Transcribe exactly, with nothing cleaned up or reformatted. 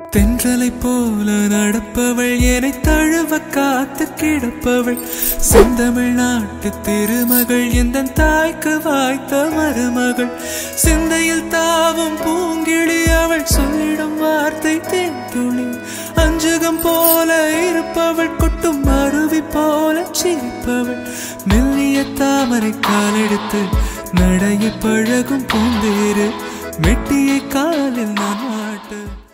தென்றலை போல நடப்பவள் என்னை தழுவ காத்து கிடப்பவள் செந்தமிழ் நாட்டு திருமகள் எந்த தாய்க்கு வாய்த்த மருமகள் சிந்தையில் தாவும் பூங்கிழி அவள் சொல்லிடும் வார்த்தை தேன்துளி அஞ்சுகம் போல இருப்பவள் கொட்டும் அருவி போல சிரிப்பவள் மெல்லிய தாமரை காலெடுத்து நடைய பழகும் பூந்தேறு மெட்டியை காலில் நான் மாட்டு